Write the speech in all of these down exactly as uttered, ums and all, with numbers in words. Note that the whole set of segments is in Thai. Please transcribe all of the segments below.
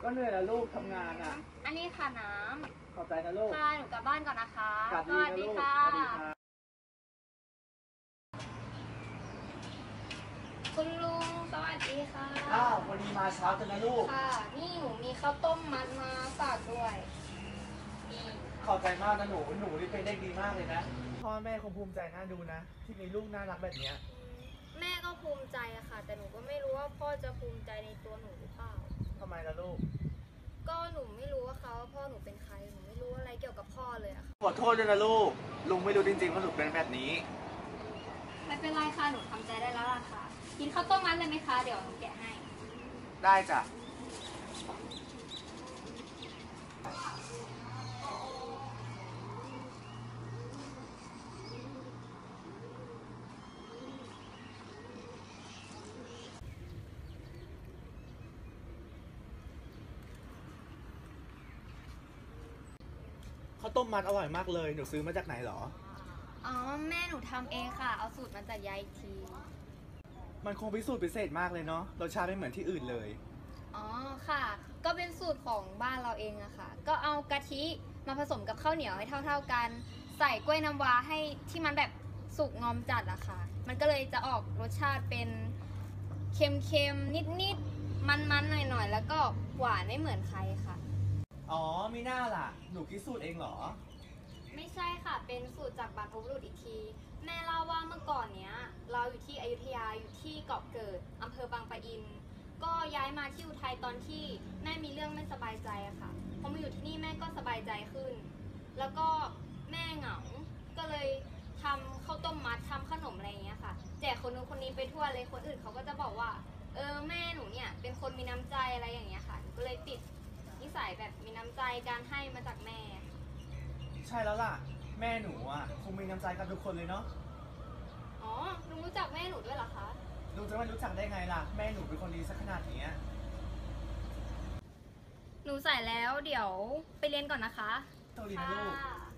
ก็เหนื่อยแล้วลูกทำงานอ่ะอันนี้ค่ะน้ำขอบใจนะลูกค่ะหนูกลับบ้านก่อนนะคะสวัสดีค่ะคุณลุงสวัสดีค่ะอ้าววันนี้มาเช้าจังนะลูกค่ะนี่หนูมีข้าวต้มมัดมาฝากด้วยขอบใจมากนะหนูหนูนี่เป็นเด็กดีมากเลยนะพ่อแม่คงภูมิใจน่าดูนะที่มีลูกน่ารักแบบนี้แม่ก็ภูมิใจอะค่ะแต่หนูก็ไม่รู้ว่าพ่อจะภูมิใจในตัวหนูหรือเปล่าทำไมล่ะลูกก็หนูไม่รู้ว่าเขาว่าพ่อหนูเป็นใครหนูไม่รู้อะไรเกี่ยวกับพ่อเลยอะค่ะขอโทษด้วยนะลูกลุงไม่รู้จริงๆว่าหนูเป็นแบบนี้ไม่เป็นไรค่ะหนูทำใจได้แล้วล่ะค่ะกินข้าวต้มมัดเลยไหมคะเดี๋ยวหนูแกะให้ได้จ้ะข้าวต้มมัดอร่อยมากเลยหนูซื้อมาจากไหนหรออ๋อแม่หนูทำเองค่ะเอาสูตรมาจากยายทีมันคงพิสูจน์พิเศษมากเลยเนาะรสชาติไม่เหมือนที่อื่นเลยอ๋อค่ะก็เป็นสูตรของบ้านเราเองอะค่ะก็เอากะทิมาผสมกับข้าวเหนียวให้เท่าๆกันใส่กล้วยน้ำว้าให้ที่มันแบบสุกงอมจัดอะค่ะมันก็เลยจะออกรสชาติเป็นเค็มๆนิดๆมันๆหน่อยๆแล้วก็หวานไม่เหมือนใครค่ะอ๋อมีหน้าล่ะหนูคิดสูตรเองเหรอไม่ใช่ค่ะเป็นสูตรจากบรรพบุรุษอีกทีแม่เล่าว่าเมื่อก่อนเนี้ยเราอยู่ที่อยุธยาอยู่ที่เกาะเกิดอำเภอบางปะอินก็ย้ายมาที่อุทัยตอนที่แม่มีเรื่องไม่สบายใจอะค่ะพอมาอยู่ที่นี่แม่ก็สบายใจขึ้นแล้วก็แม่เหงาก็เลยทำข้าวต้มมัดทำขนมอะไรอย่างเงี้ยค่ะแจกคนนู้นคนนี้ไปทั่วเลยคนอื่นเขาก็จะบอกว่าเออแม่หนูเนี่ยเป็นคนมีน้ำใจอะไรอย่างเงี้ยค่ะก็เลยติดนิสัยแบบมีน้ำใจการให้มาจากแม่ใช่แล้วล่ะแม่หนูอ่ะคงมีน้ำใจกับทุกคนเลยเนาะอ๋อลุงรู้จักแม่หนูด้วยเหรอคะลุงจะไม่รู้จักได้ไงล่ะแม่หนูเป็นคนดีสักขนาดนี้หนูใส่แล้วเดี๋ยวไปเรียนก่อนนะคะสวัสดีนะลูก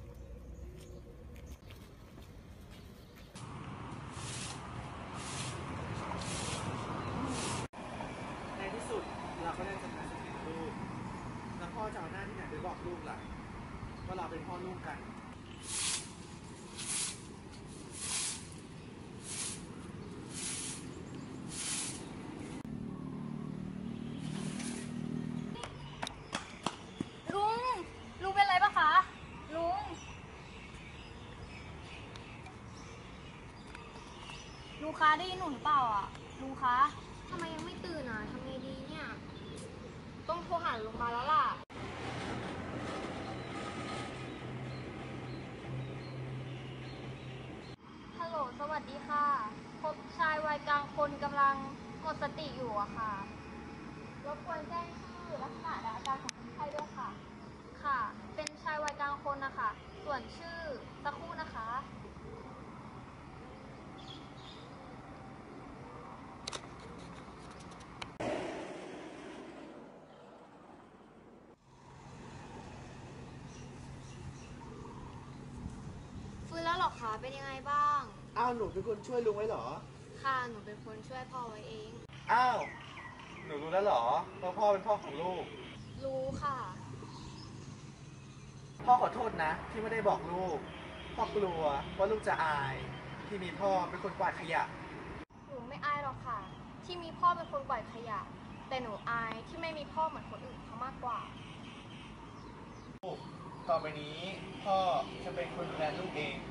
ในที่สุดเราก็ได้ทำงานสักทีลูกแล้วพ่อจะเอาหน้าที่ไหนไปบอกลูกล่ะว่าเราเป็นพ่อลูกกันลุงลุงเป็นไรปะคะลุงลุงคะได้ยินหนูหรือเปล่าอ่ะลุงคะทำไมยังไม่ตื่นอ่ะทำไงดีเนี่ยต้องโทรหาโรงพยาบาลแล้วล่ะฮัลโหลสวัสดีค่ะพบชายวัยกลางคนกำลังหมดสติอยู่อะค่ะรบกวนแจ้งชื่อลักษณะและอาการของคนไข้ด้วยค่ะค่ะเป็นชายวัยกลางคนนะคะส่วนชื่อสักครู่นะคะฟื้นแล้วหรอคะเป็นยังไงบ้างอ้าวหนูเป็นคนช่วยลุงไว้เหรอค่ะหนูเป็นคนช่วยพ่อไว้เองอ้าวหนูรู้แล้วเหรอว่าพ่อเป็นพ่อของลูกรู้ค่ะพ่อขอโทษนะที่ไม่ได้บอกลูกพ่อกลัวว่าลูกจะอายที่มีพ่อเป็นคนกวาดขยะหนูไม่อายหรอกค่ะที่มีพ่อเป็นคนกวาดขยะแต่หนูอายที่ไม่มีพ่อเหมือนคนอื่นเขามากกว่าต่อไปนี้พ่อจะเป็นคนดูแลลูกเอง